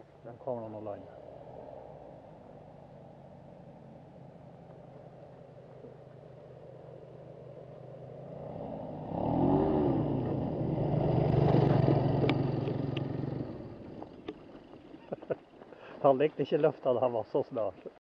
Den kommer nå land. Han likte ikke lufta da han var så snar.